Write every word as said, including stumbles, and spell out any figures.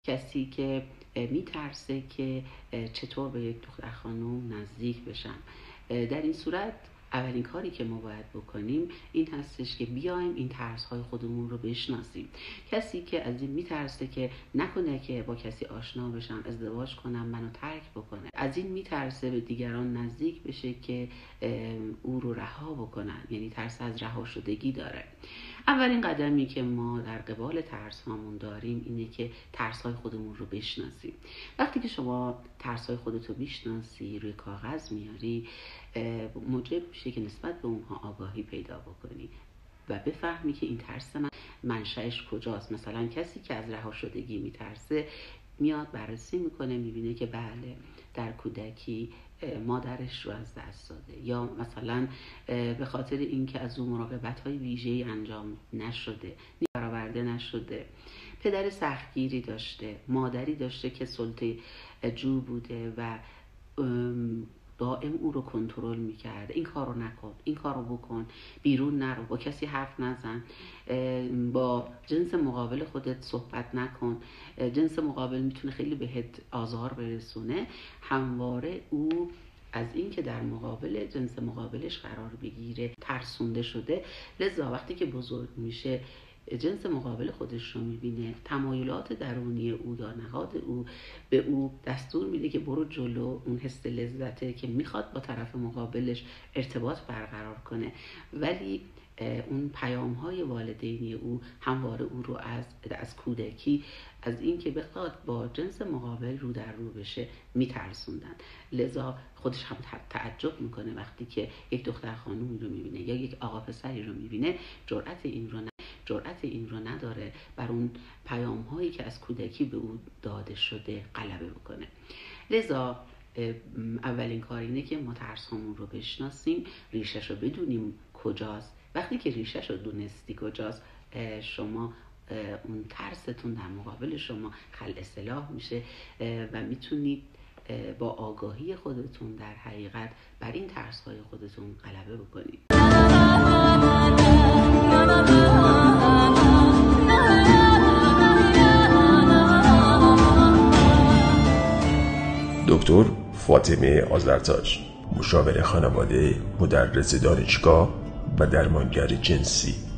کسی که میترسه که چطور به یک دختر خانم نزدیک بشم. در این صورت اولین کاری که ما باید بکنیم این هستش که بیایم این ترس‌های خودمون رو بشناسیم. کسی که از این میترسه که نکنه که با کسی آشنا بشم، ازدواج کنم، منو ترک بکنه، از این میترسه به دیگران نزدیک بشه که او رو رها بکنن، یعنی ترس از رها شدگی داره. اولین قدمی که ما در قبال ترس هامون داریم اینه که ترس های خودمون رو بشناسیم. وقتی که شما ترس های خودتو بشناسی، روی کاغذ میاری، موجب میشه که نسبت به اونها آگاهی پیدا بکنی و بفهمی که این ترس من منشأش کجاست. مثلا کسی که از رها شدگی میترسه میاد بررسی میکنه، میبینه که بله در کودکی مادرش رو از دست داده، یا مثلا به خاطر اینکه از اون مراقبت‌های ویژه‌ای انجام نشده، برآورده نشده، پدر سختگیری داشته، مادری داشته که سلطه جو بوده و دائم او رو کنترل میکرده، این کار رو نکن، این کار رو بکن، بیرون نرو، با کسی حرف نزن، با جنس مقابل خودت صحبت نکن، جنس مقابل میتونه خیلی بهت آزار برسونه. همواره او از این که در مقابل جنس مقابلش قرار بگیره ترسونده شده. لذا وقتی که بزرگ میشه جنس مقابل خودش رو میبینه، تمایلات درونی او یا نهاد او به او دستور میده که برو جلو، اون حس لذته که میخواد با طرف مقابلش ارتباط برقرار کنه، ولی اون پیام های والدینی او همواره او رو از از کودکی از این که بخواد با جنس مقابل رو در رو بشه میترسوندن. لذا خودش هم تعجب میکنه وقتی که یک دختر خانومی رو میبینه یا یک آقا پسری رو میبینه، جرأت این رو جرأت این رو نداره بر اون پیام هایی که از کودکی به او داده شده غلبه بکنه. لذا اولین کار اینه که ما ترس همون رو بشناسیم، ریشش رو بدونیم کجاست. وقتی که ریشش رو دونستی کجاست، شما اون ترستون در مقابل شما خلع سلاح میشه و میتونید با آگاهی خودتون در حقیقت بر این ترس های خودتون غلبه بکنید. دکتر فاطمه آذرتاج، مشاور خانواده، مدرس دانشگاه و درمانگر جنسی.